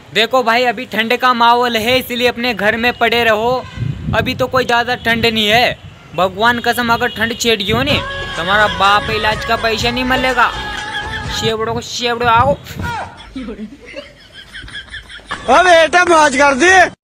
देखो भाई अभी ठंड का माहौल है इसलिए अपने घर में पड़े रहो। अभी तो कोई ज्यादा ठंड नहीं है। भगवान कसम अगर ठंड छेड़ियो ने तुम्हारा बाप इलाज का पैसा नहीं मिलेगा। शेवड़ो को शेवड़ो आओ। अब बेटा मौज कर दी।